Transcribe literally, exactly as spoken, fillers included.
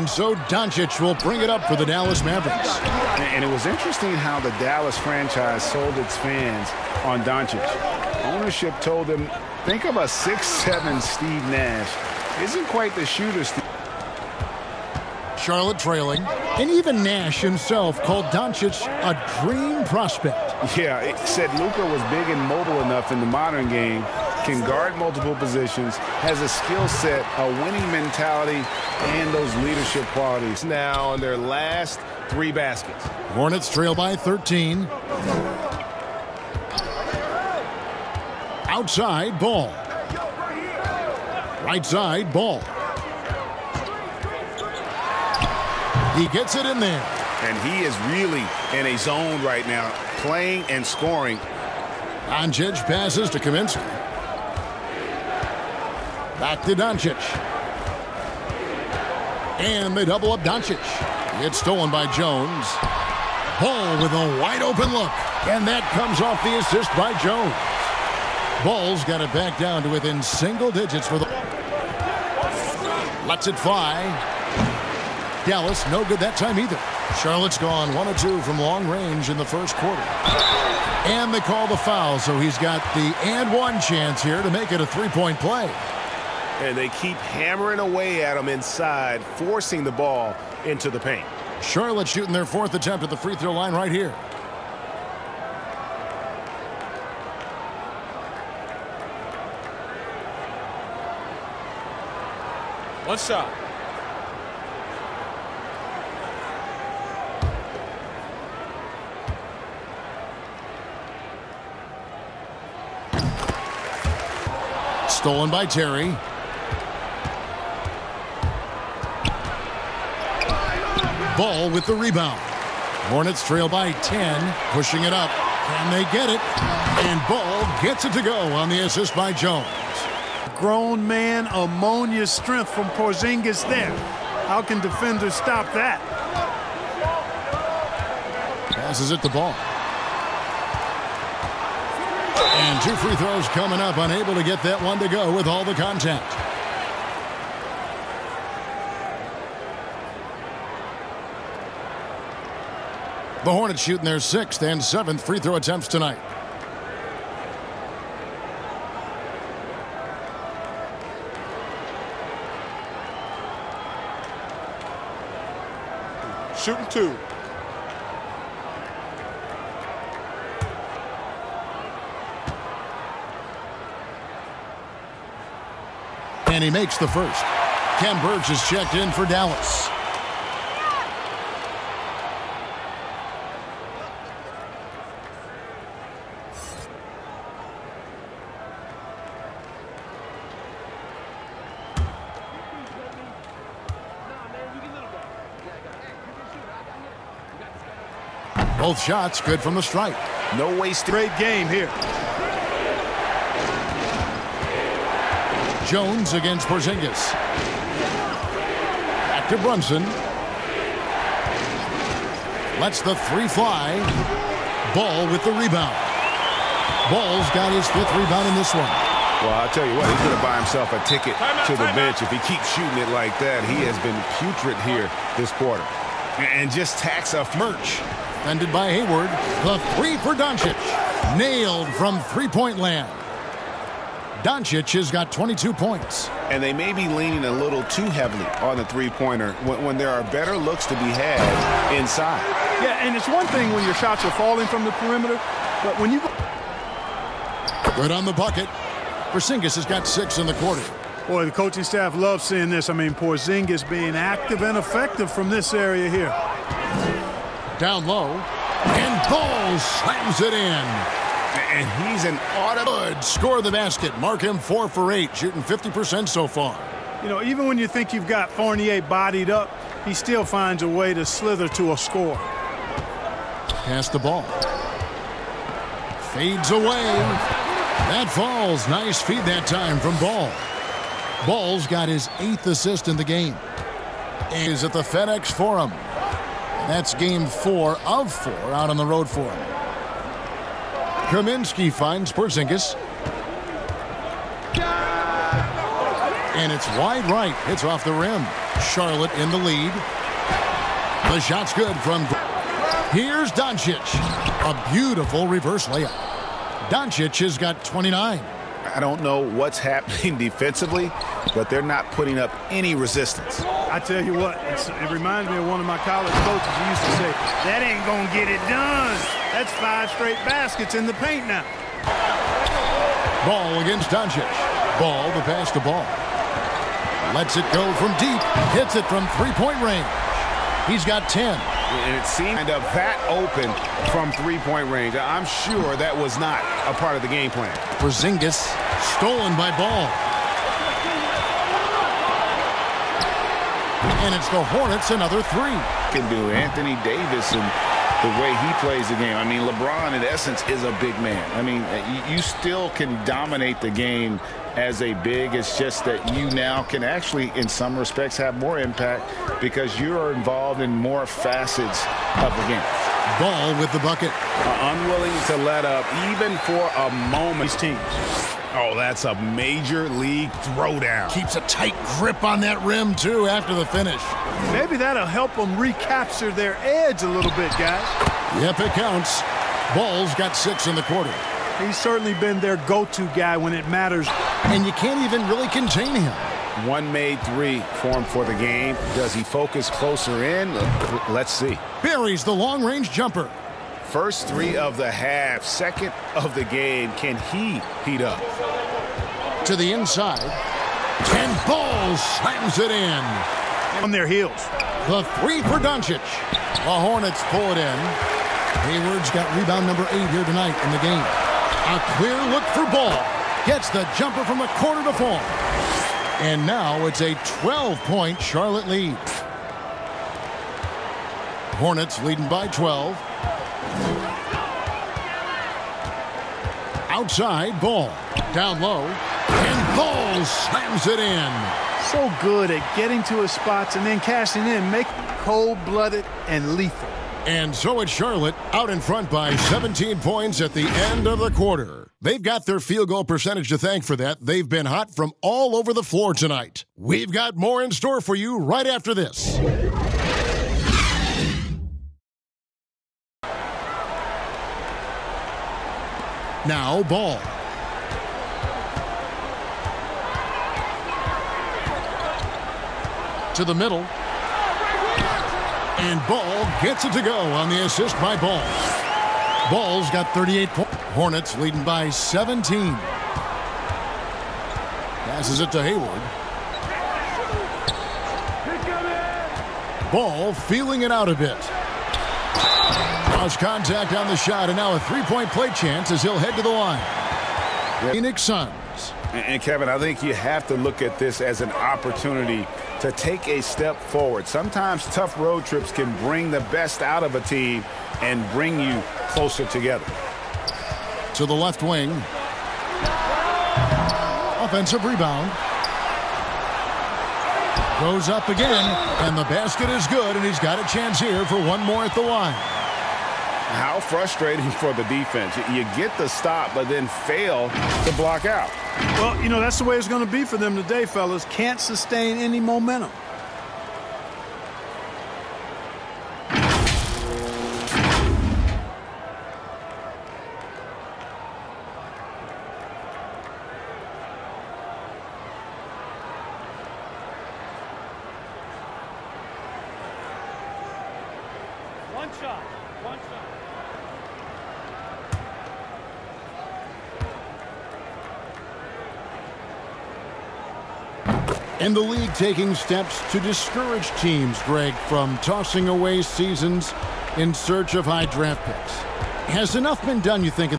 And so Doncic will bring it up for the Dallas Mavericks. And it was interesting how the Dallas franchise sold its fans on Doncic. Ownership told them, think of a six seven Steve Nash. Isn't quite the shooter. Charlotte trailing, and even Nash himself called Doncic a dream prospect. Yeah, it said Luka was big and mobile enough in the modern game, can guard multiple positions, has a skill set, a winning mentality, and those leadership qualities. Now on their last three baskets. Hornets trail by thirteen. Outside, Ball. Right side, Ball. He gets it in there. And he is really in a zone right now, playing and scoring. Doncic passes to Kaminsky. Back to Doncic. And they double up Doncic. It's stolen by Jones. Ball with a wide open look. And that comes off the assist by Jones. Ball's got it back down to within single digits for the... Lets it fly. Dallas, no good that time either. Charlotte's gone one or two from long range in the first quarter. And they call the foul, so he's got the and one chance here to make it a three-point play. And they keep hammering away at him inside, forcing the ball into the paint. Charlotte shooting their fourth attempt at the free throw line right here. One shot. Stolen by Terry. Ball with the rebound. Hornets trail by ten, pushing it up. Can they get it? And Ball gets it to go on the assist by Jones. Grown man ammonia strength from Porzingis there. How can defenders stop that? Passes it to Ball. And two free throws coming up, unable to get that one to go with all the contact. The Hornets shooting their sixth and seventh free throw attempts tonight. Shooting two. And he makes the first. Ken Burge is checked in for Dallas. Both shots good from the stripe. No waste. Great game here. Jones against Porzingis. Back to Brunson. Lets the three fly. Ball with the rebound. Ball's got his fifth rebound in this one. Well, I'll tell you what, he's going to buy himself a ticket to the bench. If he keeps shooting it like that, he has been putrid here this quarter. And just tacks a Merch. Defended by Hayward. The three for Doncic. Nailed from three-point land. Doncic has got twenty-two points. And they may be leaning a little too heavily on the three-pointer when, when there are better looks to be had inside. Yeah, and it's one thing when your shots are falling from the perimeter, but when you go... Good on the bucket. Porzingis has got six in the quarter. Boy, the coaching staff loves seeing this. I mean, Porzingis being active and effective from this area here. Down low. And Ball slams it in. And he's an audible. Score the basket. Mark him four for eight, shooting fifty percent so far. You know, even when you think you've got Fournier bodied up, he still finds a way to slither to a score. Pass the ball. Fades away. That falls. Nice feed that time from Ball. Ball's got his eighth assist in the game. Is at the FedEx Forum. That's game four of four out on the road for him. Kaminsky finds Porzingis. And it's wide right. It's off the rim. Charlotte in the lead. The shot's good from... Here's Doncic. A beautiful reverse layup. Doncic has got twenty-nine. I don't know what's happening defensively, but they're not putting up any resistance. I tell you what, it's, it reminds me of one of my college coaches who used to say, that ain't going to get it done. That's five straight baskets in the paint now. Ball against Doncic. Ball, the pass to Ball. Lets it go from deep. Hits it from three-point range. He's got ten. And it seemed kind of that open from three-point range. I'm sure that was not a part of the game plan. Porzingis stolen by Ball. And it's the Hornets another three. Can do Anthony Davis and the way he plays the game. I mean, LeBron in essence is a big man. I mean, you still can dominate the game as a big. It's just that you now can actually, in some respects, have more impact because you are involved in more facets of the game. Ball with the bucket. Uh, unwilling to let up even for a moment. These teams. Oh, that's a major league throwdown. Keeps a tight grip on that rim, too, after the finish. Maybe that'll help them recapture their edge a little bit, guys. Yep, it counts. Ball's got six in the quarter. He's certainly been their go-to guy when it matters. And you can't even really contain him. One made three formed for the game. Does he focus closer in? Let's see. Buries the long-range jumper. First three of the half, second of the game. Can he heat up? To the inside. And Ball slams it in. On their heels. The three for Doncic. The Hornets pull it in. Hayward's got rebound number eight here tonight in the game. A clear look for Ball. Gets the jumper from the corner to fall. And now it's a twelve-point Charlotte lead. Hornets leading by twelve. Outside, Ball. Down low. And Ball slams it in. So good at getting to his spots and then cashing in. Make cold-blooded and lethal. And so it's Charlotte out in front by seventeen points at the end of the quarter. They've got their field goal percentage to thank for that. They've been hot from all over the floor tonight. We've got more in store for you right after this. Now Ball. To the middle. And Ball gets it to go on the assist by Ball. Ball's got thirty-eight points. Hornets leading by seventeen. Passes it to Hayward. Ball feeling it out a bit. Lost contact on the shot, and now a three-point play chance as he'll head to the line. Phoenix Suns. And, Kevin, I think you have to look at this as an opportunity to take a step forward. Sometimes tough road trips can bring the best out of a team and bring you closer together. To the left wing. Offensive rebound. Goes up again, and the basket is good, and he's got a chance here for one more at the line. How frustrating for the defense. You get the stop, but then fail to block out. Well, you know, that's the way it's going to be for them today, fellas. Can't sustain any momentum. One shot. One shot. And the league taking steps to discourage teams, Greg, from tossing away seasons in search of high draft picks. Has enough been done, you think,